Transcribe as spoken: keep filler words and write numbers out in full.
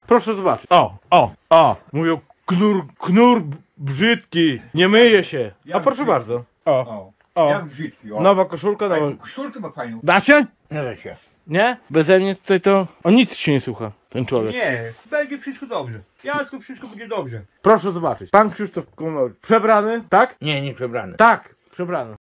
Proszę zobaczyć. O, o, o. Mówią, knur, knur brzydki, nie myje się. A Jak proszę brzydki? bardzo. O, O, o. jak brzydki, o. Nowa koszulka, nowa... Fajną koszulkę ma fajną. Dacie? Nada się. Nie? Beze mnie tutaj to... O nic się nie słucha, ten człowiek. Nie, będzie wszystko dobrze. Jasno, wszystko będzie dobrze. Proszę zobaczyć. Pan Krzysztof Komorowicz przebrany, tak? Nie, nie przebrany. Tak, przebrany.